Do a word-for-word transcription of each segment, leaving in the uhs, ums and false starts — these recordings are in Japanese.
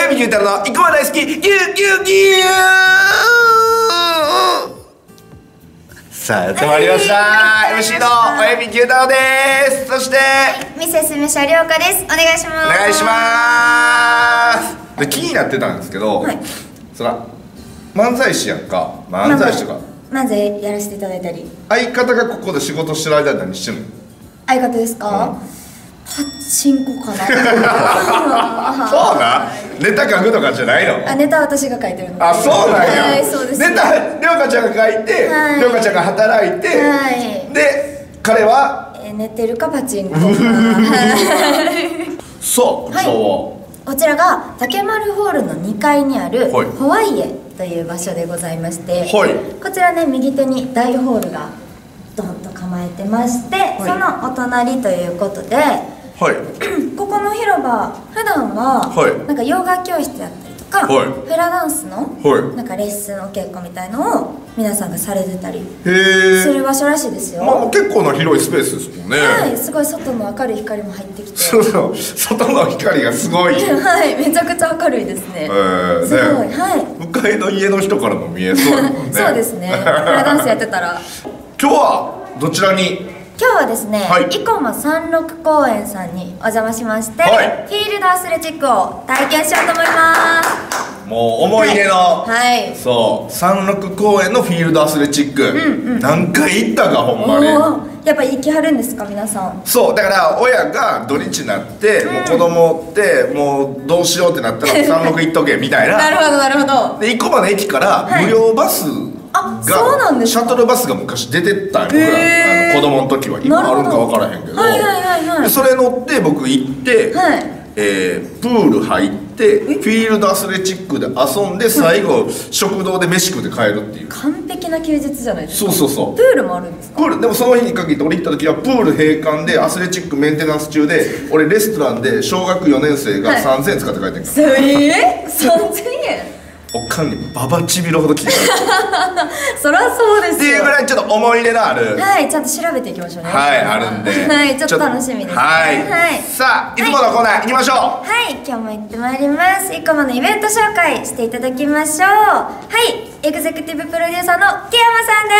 親指牛太郎の生駒大好き、ギュギュギュー。さあ、やってまいりました。エムシー の親指牛太郎です。そして、 ミセスメシャ涼香です。お願いします。 お願いします。で、気になってたんですけど、はい、そら漫才師やんか、漫才師とか漫才やらせていただいたり、 相方がここで仕事してる間に何してるの？ 相方ですか？うん、パチンコかな。 そうな、ネタ書くとかじゃないの？ あ、ネタ私が書いてるの。 あ、そうなんや。 はい、そうです。 ネタ涼香ちゃんが書いて、涼香ちゃんが働いて、で彼は寝てるかパチンコか。 そう、そう。 こちらが竹丸ホールのにかいにあるホワイエという場所でございまして、こちらね、右手に大ホールがドンと構えてまして、そのお隣ということで、ここの広場普段はなんかヨガ教室やったりとか、フラダンスのなんかレッスンお稽古みたいのを皆さんがされてたりする場所らしいですよ。 まあ結構な広いスペースですもんね。 はい、すごい外の明るい光も入ってきて、 そうそう、外の光がすごい。 はい、めちゃくちゃ明るいですね。すごい、はい。 向かいの家の人からも見えそうですもんね。 そうですね。フラダンスやってたら。 今日はどちらに？ 今日はですね、生駒三六公園さんにお邪魔しまして、フィールドアスレチックを体験しようと思います。 もう思い出の、 はい、 そう三六公園のフィールドアスレチック、何回行ったかほんまに。 やっぱ行きはるんですか皆さん？ そうだから、親が土日になってもう子供ってもうどうしようってなったら三六行っとけみたいな。 なるほどなるほど。 で生駒の駅から無料バスが、シャトルバスが昔出てたんよ、僕らあの子供の時は。今あるんか分からへんけど、それ乗って僕行って、えー、プール入ってフィールドアスレチックで遊んで、最後食堂で飯食って帰るっていう完璧な休日じゃないですか。 そうそうそう。 プールもあるんですか？ プールでもその日に限って俺行った時はプール閉館でアスレチックメンテナンス中で、俺レストランで小学よねん生がさんぜんえん使って帰ってんから。 えー、さんぜんえん？ おかんにババチビロほど聞いた。 そりゃそうですよ。 っていうぐらいちょっと思い出のある、 はい、ちゃんと調べていきましょうね。 はい、あるんで、 はい、ちょっと楽しみですね。 はい、さあいつものコーナー行きましょう。 はい、今日も行ってまいります。生駒のイベント紹介していただきましょう。はい、エグゼクティブプロデューサーの木山さんです。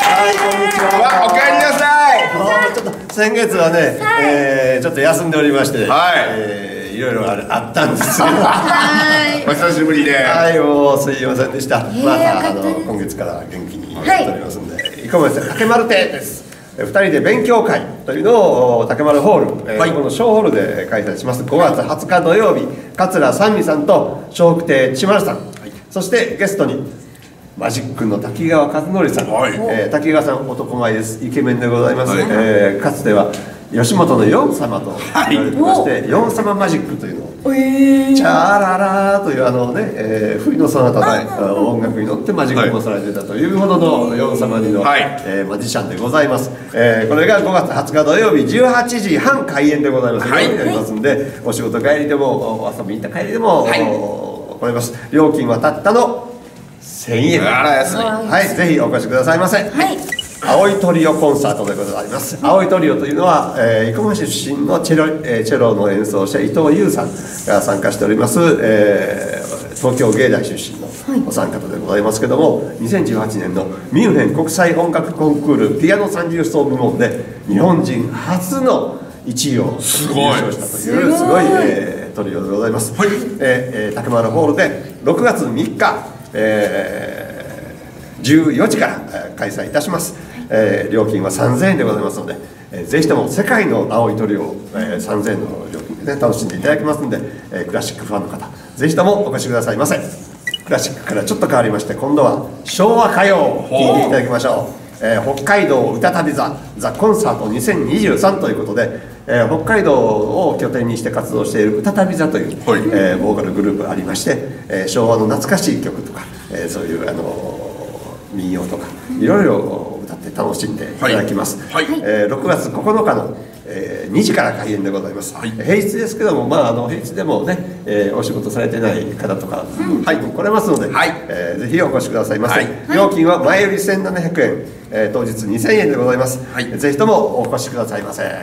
はい、こんにちは。 おかえりなさい。 ちょっと先月はね、えー、ちょっと休んでおりまして、はい、えー、いろいろあったんですよ。 はい、 お久しぶりで。 はい、もうすいませんでした。またあの今月から元気にやっておりますんで、生駒さん竹丸亭です。ふたりで勉強会というのを竹丸ホール、えーはい、この小ホールで開催します。ごがつはつか土曜日、桂三味さんと笑福亭千丸さん、はい、そしてゲストにマジックの滝川和則さん、はい、えー、滝川さん男前です。イケメンでございます。はい、えー、かつては吉本のヨン様と言われてまして、はい、ヨン様マジックというのを、えー、チャーララーというあのね、えー、冬のそなたの音楽に乗ってマジックもされてたというほどのヨン様にの、はい、えー、マジシャンでございます。えー、これがごがつはつか土曜日じゅうはちじはん開演でございます。はい、やりますんで、お仕事帰りでも遊びに行った帰りでも、はい、来れます。料金はたったのせんえん。 あら安い。 はい、ぜひお越しくださいませ。はい。青いトリオコンサートでございます。青いトリオというのは、えー、生駒市出身のチェロ、えー、チェロの演奏者伊藤優さんが参加しております、えー、東京芸大出身のお三方でございますけども、にせんじゅうはちねんのミュンヘン国際音楽コンクールピアノ三重奏部門で日本人初のいちいを優勝したというすごい、えー、トリオでございます。はい、えー、竹丸ホールでろくがつみっか、えー、じゅうよじから開催いたします。えー、料金はさんぜんえんでございますので、えー、ぜひとも世界の青い鳥を、えー、さんぜんえんの料金で、ね、楽しんでいただきますので、えー、クラシックファンの方ぜひともお越しくださいませ。クラシックからちょっと変わりまして、今度は昭和歌謡を聴いていただきましょう。えー、北海道歌旅座ザ・コンサートにせんにじゅうさんということで、えー、北海道を拠点にして活動している歌旅座という、はい、えー、ボーカルグループがありまして、えー、昭和の懐かしい曲とか、えー、そういう、あのー、民謡とかいろいろ歌って楽しんでいただきます。はいはい、えー、ろくがつここのかのえー、にじから開演でございます、はい、平日ですけども、まあ、あの平日でもね、えー、お仕事されてない方とか、うん、はい、来れますので、はい、えー、ぜひお越しくださいませ、はい、料金は前よりせんななひゃくえん、えー、当日にせんえんでございます、はい、ぜひともお越しくださいませ。はい、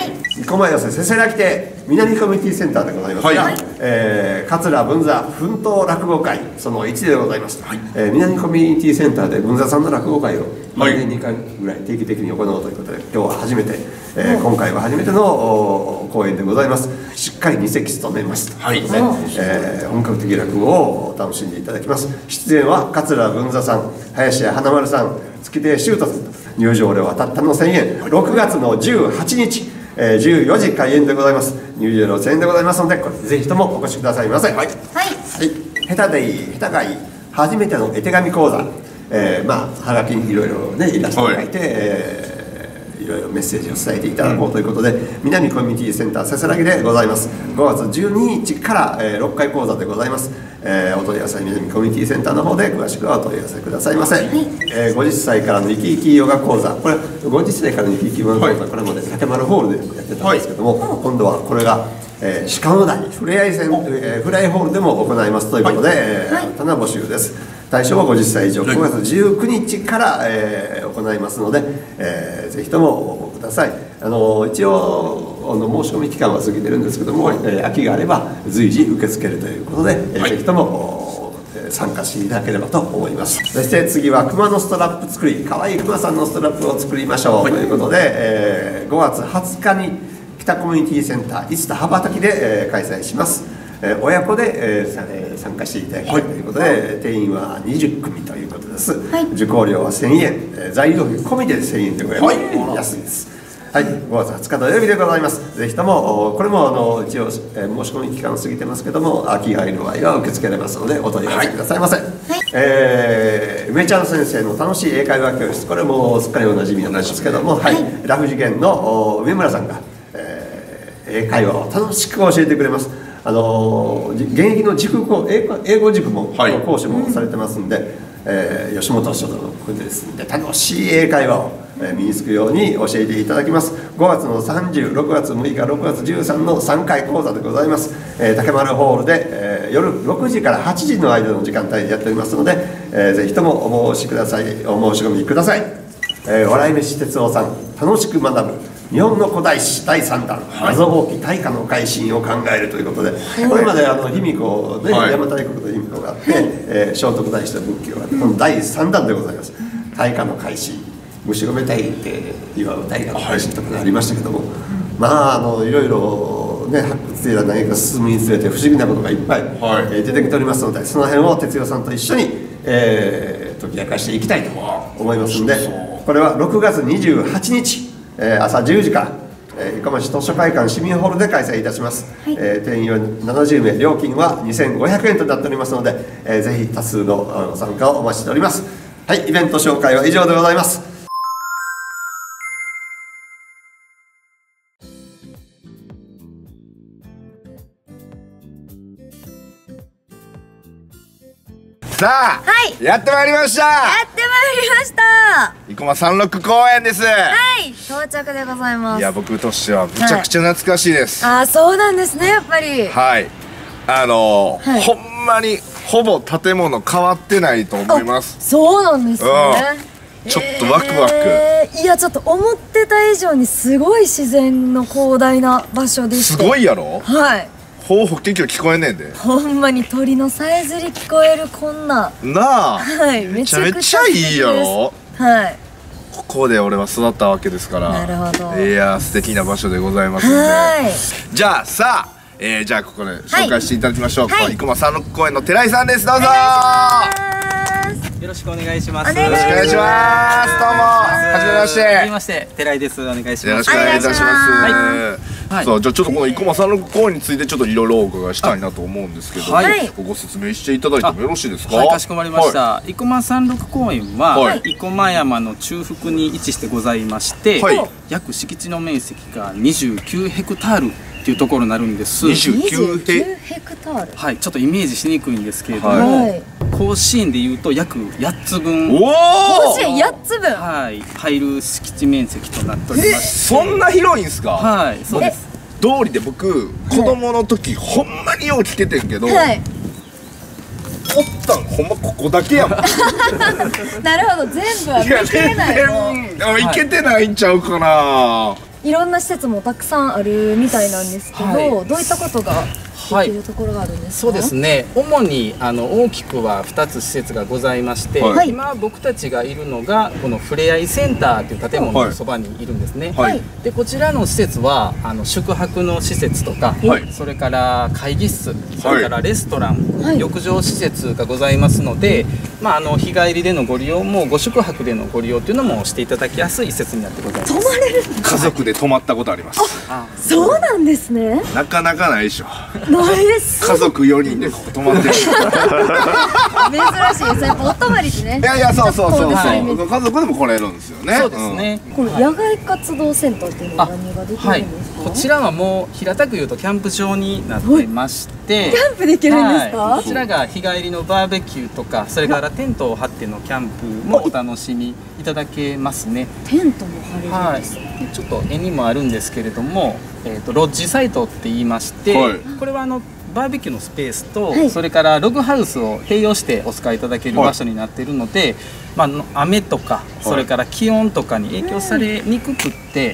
生駒寄せせせらぎ亭南コミュニティセンターでございますが、はい、えー、桂文座奮闘落語会そのいちでございます、はい、えー、南コミュニティセンターで文座さんの落語会を毎年にかいぐらい定期的に行おうということで、今日は初めて、えー、今回は初めての公演でございます。しっかりに席務めますということで、えー、本格的落語を楽しんでいただきます。出演は桂文座さん、林家花丸さん、月亭修太さん。入場料はたったのせんえん。ろくがつのじゅうはちにち、えー、じゅうよじ開演でございます。入場料せんえんでございますので、これぜひともお越しくださいませ。はい、はい、下手でいい下手がいい初めての絵手紙講座、えー、まあはがきにいろいろねイラストを描いて、はい、えー、いろいろメッセージを伝えていただこうということで、うん、南コミュニティセンターせせらぎでございます。ごがつじゅうににちから、えー、ろっかい講座でございます。えー、お問い合わせ南コミュニティセンターの方で詳しくはお問い合わせくださいませ。はい、えー、ごじゅっさいからの生き生きヨガ講座、これごじゅっさいからの生き生きヨガ講座、はい、これまで竹丸ホールでやってたんですけども、はい、今度はこれが、えー、鹿野台ふれあい線、えー、フライホールでも行いますということで、はい、えー、新たな募集です。対象はごじゅっさい以上、ごがつじゅうくにちから、えー、行いますので、えー、ぜひとも応募ください。あの一応あの申し込み期間は過ぎてるんですけども、はい、えー、空きがあれば随時受け付けるということで、はい、えー、ぜひとも参加していただければと思います。そして次は熊のストラップ作り、かわいい熊さんのストラップを作りましょうということで、はい、えー、ごがつはつかに北コミュニティセンターいつた羽ばたきで、えー、開催します。えー、親子で、えー、参加していただきたいということで、はい、定員はにじゅっくみということです。はい、受講料はせんえん、えー、材料費込みでせんえんでございます。はい、安いです。はい、ごがつはつか土曜日でございます。ぜひともこれもあの一応、えー、申し込み期間過ぎてますけども、空きがいる場合は受け付けられますのでお問い合わせくださいませ。はい、えー、梅ちゃん先生の楽しい英会話教室、これもすっかりおなじみなんですけども、はい、ラフ次元の梅村さんが、えー、英会話を楽しく教えてくれます。あの現役の塾講英語、英語塾も、はい、講師もされてますんで、うん、えー、吉本書道のこれですんで楽しい英会話を、えー、身につくように教えていただきます。ごがつのさんじゅう、ろくがつむいか、ろくがつじゅうさんのさんかい講座でございます。えー、竹丸ホールで、えー、夜ろくじからはちじの間の時間帯でやっておりますので、えー、ぜひともお申しください、お申し込みください。えー、笑い飯哲夫さん、楽しく学ぶ日本の古代史だいさんだん、謎多き大化の改新を考えるということで、はい、これまであの卑弥呼ね、はい、邪馬台国と卑弥呼があって、はい、えー、聖徳太子と仏教があって、このだいさんだんでございます。大化の改新、虫込めたいって祝う大化の改新とかがありましたけども、はい、まああのいろいろね発掘や何か進むにつれて不思議なことがいっぱい、はい、えー、出てきておりますので、その辺を哲代さんと一緒に、えー、解き明かしていきたいと思いますので、これはろくがつにじゅうはちにち、えー、朝じゅうじから、えー、生駒市図書会館市民ホールで開催いたします。はい、えー、定員はななじゅうめい、料金はにせんごひゃくえんとなっておりますので、えー、ぜひ多数の参加をお待ちしております。はい、イベント紹介は以上でございます。 さあ、はい、やってまいりました。やってまいりました。 生駒三六公園です。はい、到着でございます。 いや、僕としてはむちゃくちゃ懐かしいです。 はい、ああ、そうなんですね、やっぱり。 はい、あのーはい、ほんまにほぼ建物変わってないと思います。 そうなんですね。 うん、ちょっとワクワク、 えー、いや、ちょっと思ってた以上にすごい自然の広大な場所でして。 すごいやろ。はい、ほうほけんけど聞こえねえんで、 ほんまに鳥のさえずり聞こえる、こんななあ、 はい、 めちゃめちゃいいやろ。はい、ここで俺は育ったわけですから。 なるほど。 いや、素敵な場所でございますので、はい、じゃあさあ、えー、じゃあここで紹介していただきましょう。はい、生駒三六公園の寺井さんです。どうぞ。 よろしくお願いします。 よろしくお願いします。どうも、はじめまして。 はじめまして、寺井です。お願いします。 よろしくお願いいたします。はい。さあ、じゃあちょっとこの生駒三六公園についてちょっといろいろお伺いしたいなと思うんですけど、はい、ご説明していただいてもよろしいですか。 はい、かしこまりました。生駒三六公園は生駒山の中腹に位置してございまして、約敷地の面積がにじゅうきゅうヘクタールっていうところになるんです。 にじゅうきゅうヘクタール。 はい、ちょっとイメージしにくいんですけれども、 甲子園でいうと約やっつぶん、 甲子園やっつぶん、 はい、入る敷地面積となっておりまして、 そんな広いんですか？ はい、そうです。 通りで僕子供の時ほんまによう来ててんけど、はい、おったんほんまここだけやもん。 なるほど、全部は見切れないの。 いけてないんちゃうかな。 いろんな施設もたくさんあるみたいなんですけど、はい、どういったことができるところがあるんですか？ はい、そうですね。主にあの大きくはふたつ施設がございまして、はい、今僕たちがいるのがこのふれあいセンターという建物のそばにいるんですね。はい、でこちらの施設はあの宿泊の施設とか、はい、それから会議室、それからレストラン、はい、浴場施設がございますので、まああの日帰りでのご利用もご宿泊でのご利用というのもしていただきやすい施設になってございます。 泊まれる？ 家族で泊まったことあります。 あ、そうなんですね。 なかなかないでしょ。 家族よにんでここ泊まってる。珍しい。 それやっぱお泊まりってね。 いやいや、そうそうそうそう。家族でも来れるんですよね。 そうですね。 この野外活動センターっていうのは何ができるんですか？ こちらはもう平たく言うとキャンプ場になってまして、 キャンプできるんですか？ こちらが日帰りのバーベキューとか、それからテントを張ってのキャンプもお楽しみいただけますね。 テントも張れるんです。 ちょっと絵にもあるんですけれども、えっとロッジサイトって言いまして、これはあのバーベキューのスペースと、はい、それからログハウスを併用してお使いいただける場所になっているので、はい、まあ、雨とか、はい、それから気温とかに影響されにくくって、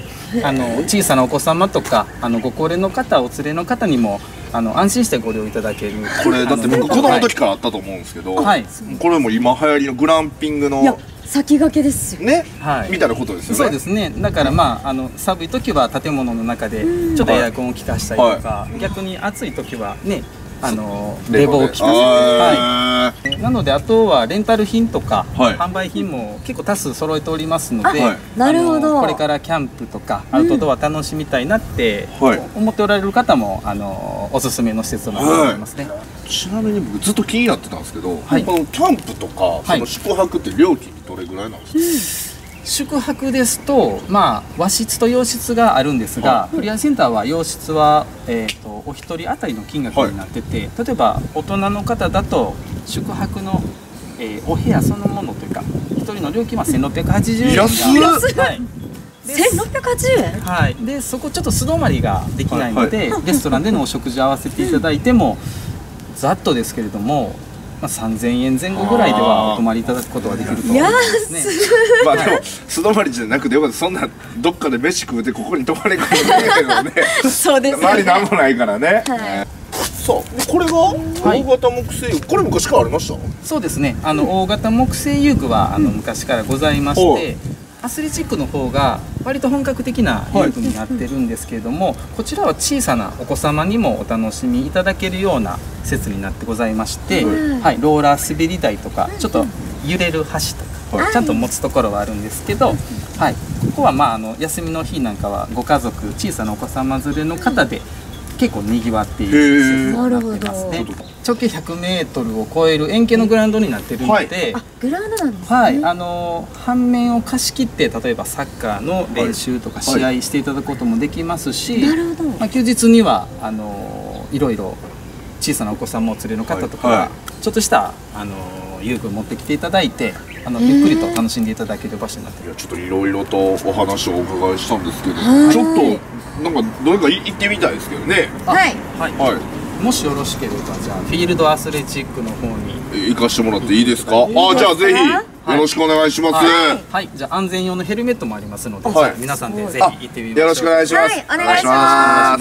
はい、あの小さなお子様とかあのご高齢の方お連れの方にもあの安心してご利用いただける。 これだって僕子供の時からあったと思うんですけど、はい、これも今流行りのグランピングの先駆けですよね、はい、みたいなことですよね。 そうですね。だからまああの寒い時は建物の中でちょっとエアコンを効かしたりとか、はい、逆に暑い時はね、あの冷房を効かせて、はい、なのであとはレンタル品とか、はい、販売品も結構多数揃えておりますので、はい、 なるほど。 これからキャンプとかアウトドア楽しみたいなって思っておられる方もあのおすすめの施設となっておりますね。はい、 ちなみに僕ずっと気になってたんですけど、はい、このキャンプとかその宿泊って料金どれぐらいなんですか？ うん、宿泊ですと、まあ、和室と洋室があるんですが、フリアセンターは洋室は、えー、とお一人当たりの金額になってて、はい、例えば大人の方だと宿泊の、えー、お部屋そのものというか一人の料金はせんろっぴゃくはちじゅうえんが安い、 はい、 せんろっぴゃくはちじゅうえん、 はい、でそこちょっと素泊まりができないので、はいはい、レストランでのお食事を合わせていただいてもざっとですけれども、まあ、さんぜんえんぜん後ぐらいではお泊まりいただくことができると思いますね。 まあでも素泊まりじゃなくてよかった。そんなどっかで飯食うてここに泊まり込んでるけどね。 そうですね。 周りなんもないからね。はい、さあこれが大型木製遊具、これ昔からありました？ そうですね。あの大型木製遊具はあの昔からございまして、アスレチックの方が割と本格的な遊具になってるんですけれども、はい、こちらは小さなお子様にもお楽しみいただけるような施設になってございまして、はいはい、ローラー滑り台とかちょっと揺れる橋とか、はい、ちゃんと持つところはあるんですけど、はい、ここはまああの休みの日なんかはご家族小さなお子様連れの方で結構にぎわっている施設になってますね。直径ひゃくメートルを超える円形のグラウンドになってるので、はい、 あ、グラウンドなんですね。 はい、あの半面を貸し切って例えばサッカーの練習とか試合していただくこともできますし、 なるほど。 まあ、休日にはあのいろいろ小さなお子さんもお連れの方とかは、はい、ちょっとしたあの遊具を持ってきていただいて、あのゆっくりと楽しんでいただける場所になっている。 いやちょっといろいろとお話をお伺いしたんですけど、ちょっとなんかどれか行ってみたいですけどね。 はい、 はい、はい、もしよろしければじゃあフィールドアスレチックの方に行かしてもらっていいですか？あ、じゃあぜひよろしくお願いします。はい、 はい、じゃあ安全用のヘルメットもありますので、はい、皆さんでぜひ行ってみましょう。 よろしくお願いします。 はい、お願いします。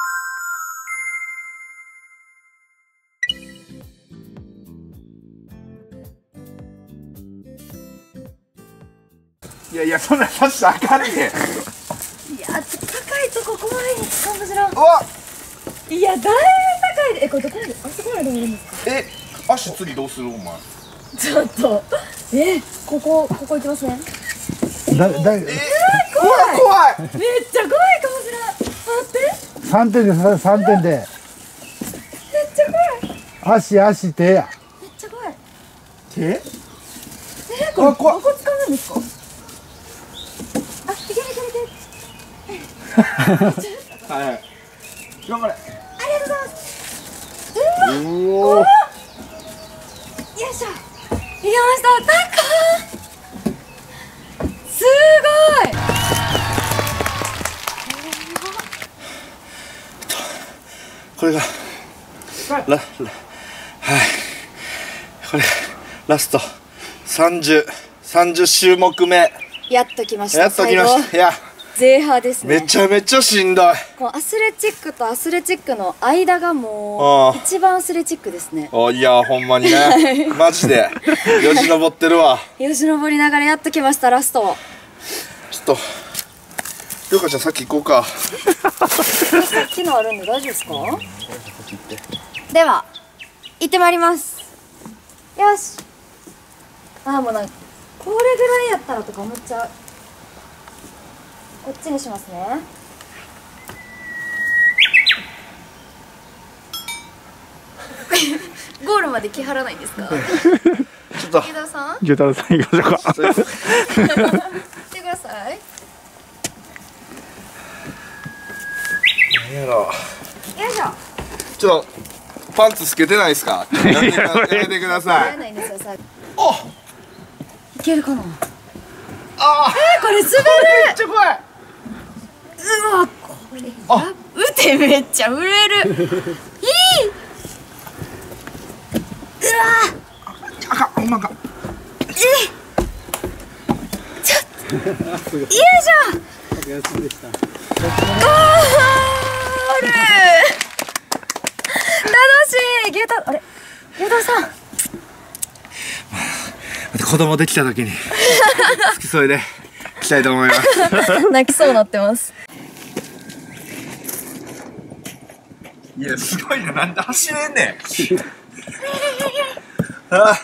いやいや、そんなさしたらあかんねん。いや、 高いとこ怖いですかもしれん。 うわ、 いや、だいぶ高い。え、これどこまで、あそこまで登るんですか？ え、足次どうするお前。 ちょっと、え、ここ、ここ行きますね。 だ、だ、えー、怖い。 怖い。めっちゃ怖いかもしれない。待って。 三点で、三点で。 めっちゃ怖い。 足、足、手や。 めっちゃ怖い。 手？ え、これ、ここ掴むんですか？あ、いけるいけるいける。 はい。頑張れ。 ありがとうございます。うわ。おお。よら、はい、これラスト三十三十種目目。 やっときました。 やっときました。いや。 前半ですね。 めちゃめちゃしんどい。 こうアスレチックとアスレチックの間がもう一番アスレチックですね。 あ、いやほんまにね。マジでよじ登ってるわ。 よじ登りながらやっときましたラスト。 ちょっとりょうかちゃんさっき行こうか。 さっきのあるんで大丈夫ですか？では行ってまいります。よし。あーもうなんかこれぐらいやったらとか思っちゃう。こっちにしますね。ゴールまで来はらないんですか？ちょっと牛太郎さん牛太郎さん行きましょうか。 来てください。 何やろ。 よいしょ。 ちょっとパンツ透けてないですか？やめてやめてください。 ないんですよさ。 お、 いけるかな。 あえー、これ滑る。 めっちゃ怖い。 うわ、これあ、腕めっちゃ震える。いい。うわ。 あかん、ほんまか。 え。ちょっと。よいしょ。お疲れ様でした。ゴール。楽しい。牛太、あれ。牛太さん。 子供できた時に付き添いで来たいと思います。 泣きそうになってます。 いやすごいな、なんで走れんねん。あああ、や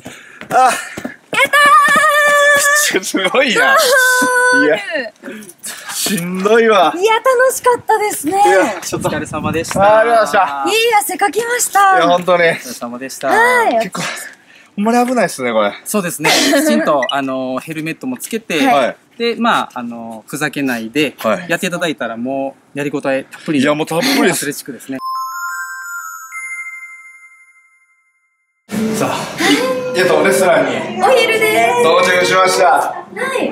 ったー。すごいな。いやしんどいわ。 いや楽しかったですね。 いやちょっとお疲れ様でした。 ありがとうございまいい汗かきました。 した。いや本当に。 お疲れ様でした。 はい。 結構ほんまに危ないですねこれ。 そうですね。きちんとあのヘルメットもつけて、 はい。 でまああのふざけないではいやっていただいたらもうやりごたえたっぷり。 いやもうたっぷりです。 アスレチックですね。 さあ、えっとレストランにお昼です。 到着しました。 はい。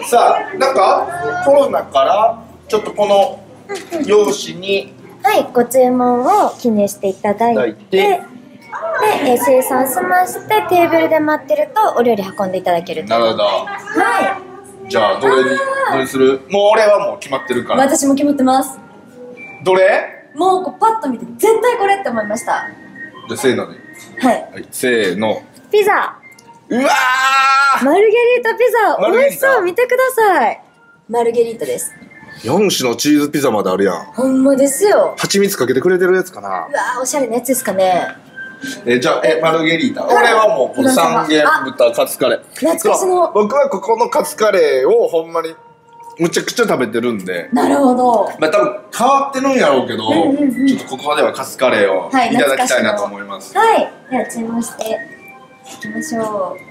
さあ、なんかコロナからちょっとこの用紙にはい、ご注文を記入していただいて、で、えー生産しましてテーブルで待ってるとお料理運んでいただけると。 なるほど。 はじゃあどれにどれにする？もう俺はもう決まってるかい。 ら。 私も決まってます。 どれ？ もうこうパッと見て絶対これって思いました。 じゃあせーので。 はい。 はい、せーの。 ピザ。 うわー。 マルゲリータピザ。 マルゲリータ美味しそう。見てください。マルゲリータです。 よん種のチーズピザまであるやん。 ほんまですよ。 蜂蜜かけてくれてるやつかな。 うわーおしゃれなやつですかね。 えじゃあえマルゲリータ。 はい俺はもうこの三元豚カツカレー。 懐かしの。 僕はここのカツカレーをほんまにむちゃくちゃ食べてるんで。 なるほど。 まあ多分変わってるんやろうけど、 うんうんうんちょっとここではカツカレーをいはいただきたいなと思います。 はい。では注文していきましょう。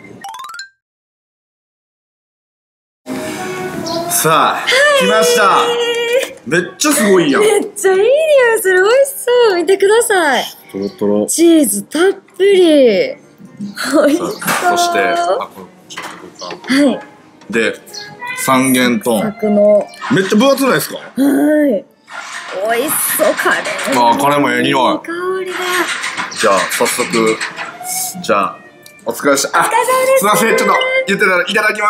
さあ、来ました。めっちゃすごいやん。 めっちゃいい匂いする。美味しそう。見てください。 トロトロ。 チーズたっぷり。美味しそう。 そして、あ、これちょっとこれか。 はい。 で、三元豚。 角の。 めっちゃ分厚ないですか？ はい。美味しそうカレー。 あー、カレーもええ匂い。 いい香りだ。 じゃあ早速、じゃあお疲れでした。あ、 お疲れ様です。 すいません、ちょっと言ってたらいただきます。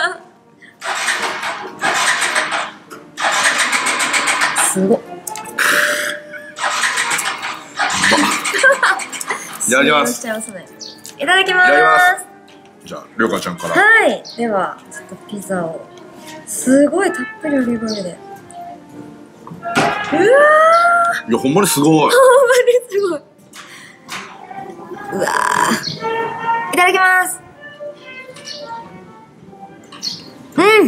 すごっ。 いただきます。 いただきまいただきますす。 じゃあ、りょうかちゃんから。 はい。では、ちょっとピザを。すごいたっぷりオリーブオイルで。うわー。 いや、ほんまにすごい。 ほんまにすごい。うわー。いただきます。うん。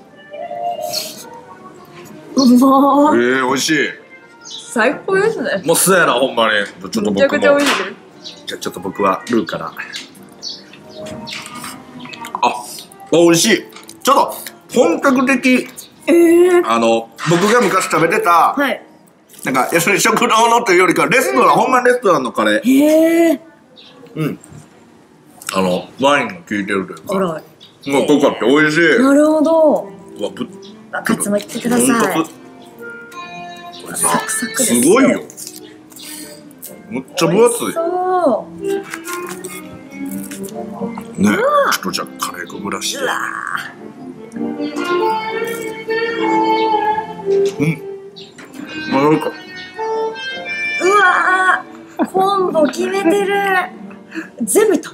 うまー。 ええー、美味しい。 最高ですね。 もうそうやな、ほんまに。ちょっと僕も。 めちゃくちゃ美味しい。 じゃあちょっと僕はルーから。あ、あ、美味しい。ちょっと本格的。 えー、 あの僕が昔食べてた、 はい、 なんか食堂のというよりかレストラン、ほんまにレストランのカレー。 へえ。 うん。あのワインが効いてるというか。 あら。 もう濃かって美味しい。 なるほど。 うわ、ぶカツもいってください。 これさ、すごいよ。 むっちゃ分厚い。ね、ちょっとじゃあカレー粉蒸らして。うん。まろやか。 うわー、コンボ決めてる。全部いった。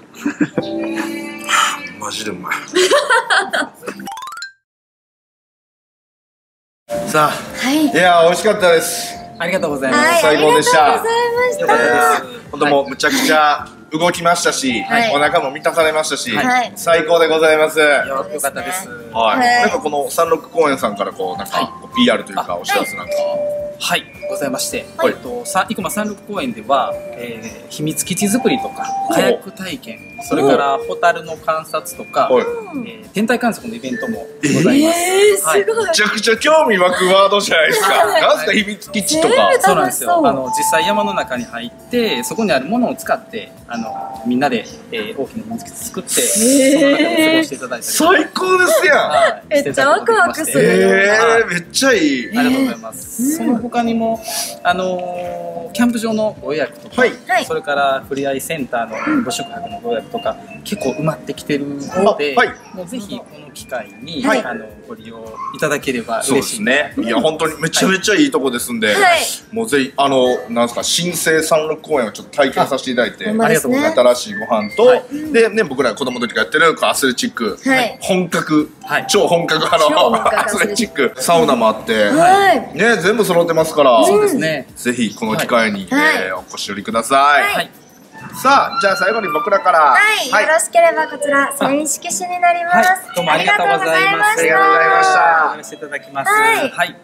マジでうまい。さあ、はい、いや美味しかったです。 ありがとうございます。 はい、 最高でした。 ありがとうございました。 本当もうむちゃくちゃ動きましたし、はい、お腹も満たされましたし、はい、最高でございます。 よかったです。 はい。なんかこの三六公園さんからこうなんか ピーアール というかお知らせなんか。 はい、ございまして、はい、えっとさ生駒三六公園では、えー、秘密基地作りとかカヤック体験、それからホタルの観察とか、えー、天体観測のイベントもございます。 えー、すごい。 めちゃくちゃ興味湧くワードじゃないですか。なんすか秘密基地とか。 そうなんですよ。あの実際山の中に入ってそこにあるものを使ってあのみんなで、えー、大きな秘密基地作って、えー、その中で過ごしていただいたり。 最高ですやん。 はい、めっちゃワクワクする。 えー、めっちゃいい。 ありがとうございます。その他にもあのー、キャンプ場のご予約とか、はい、それからふれあいセンターのご宿泊のご予約とか結構埋まってきてるので、はい、もうぜひこの機会に、はい、あのご利用いただければ嬉しいですね。 いや本当にめちゃめちゃいいとこですんで、はい、もうぜひあのなんですか新生三六公園をちょっと体験させていただいて、ありがとうございます。新しいご飯と、はい、でね僕ら子供の時からやってるアスレチック、はい、本格、はい、超本格派のアスレチックサウナもあって、はい、ね全部揃ってますから、 そうですね。 ぜひこの機会に、はい、えー、お越し寄りください。はい、さあじゃあ最後に僕らから、 はい、はい、よろしければこちらサイン色紙になります。はい、 どうもありがとうございました。 ありがとうございました。 お寄せいただきます。はい。はい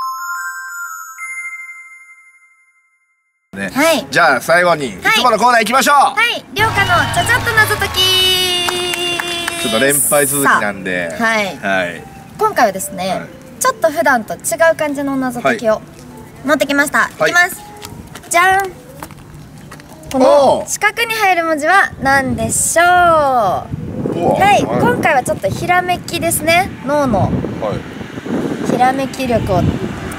ね、はい、じゃあ最後に、はい、いつものコーナー行きましょう。 はい、りょうかのちゃちゃっと謎解き。 ちょっと連敗続きなんで、 はい、はい、今回はですね、はい、ちょっと普段と違う感じの謎解きを持ってきました。はい、いきます。じゃん。この四角に入る文字は何でしょう。はい、はい、今回はちょっとひらめきですね。脳の、はい、ひらめき力を。うん。うん。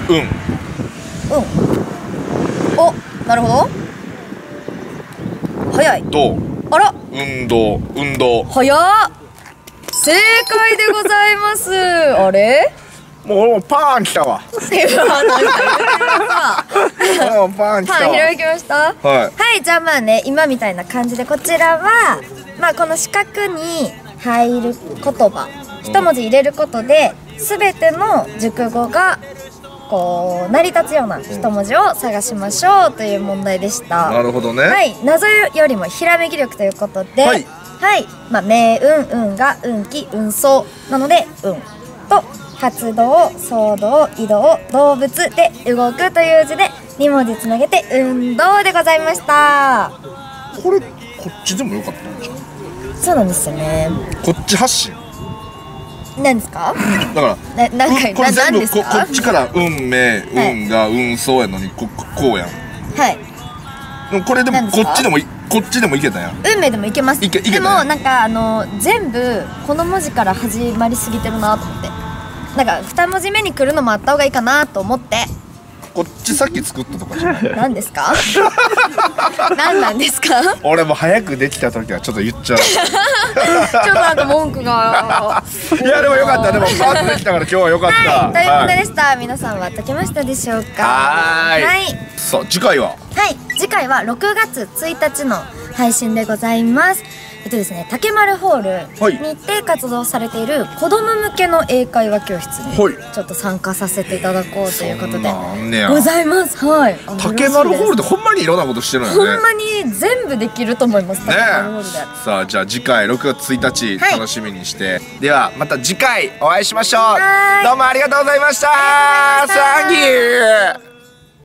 お。なるほど。早い。 どう。 あら。 運動、運動。 早っ。正解でございます。あれ。 もうパーン来たわ。もうパーン来たわ。 はい、ひらめきました。はい。はい、じゃあまあね、今みたいな感じでこちらはまあこの四角に入る言葉、一文字入れることで全ての熟語がこう成り立つような一文字を探しましょうという問題でした。 なるほどね。 はい、謎よりもひらめき力ということで、はい、はい、まあ命運、運が運気、運送なので運と活動、騒動、移動、動物で動くという字でに文字つなげて運動でございました。 これこっちでもよかったんじゃん。 そうなんですよね。 こっち発信。 何ですか？ だからななんかこれ全部 こ, こっちから運命、はい、運が運送やのに こ, こうやん。はい。でもこれでもこっちでもこっちでもいけたやん。 運命でもいけます。いけいけたやん。でもなんかあの全部この文字から始まりすぎてるなと思って。なんか二文字目に来るのもあった方がいいかなと思って。 こっちさっき作ったとかじゃない。 何ですか？何なんですか？ 俺も早くできた時はちょっと言っちゃう。ちょっとなんか文句が。 いやでもよかった。でもパーッとできたから今日はよかった。 はい、ということでした。はい、皆さんは解けましたでしょうか？ はい。はい。さあ次回は？ はい、次回はろくがつついたちの配信でございます。えっとですね、竹丸ホールにて活動されている子ども向けの英会話教室にちょっと参加させていただこうということでございます。はい。 竹丸ホールでほんまにいろんなことしてるんやね。 ほんまに全部できると思います。竹丸ホールで。 さあじゃあ次回ろくがつついたち楽しみにして、ではまた次回お会いしましょう。どうもありがとうございました。サンキュー。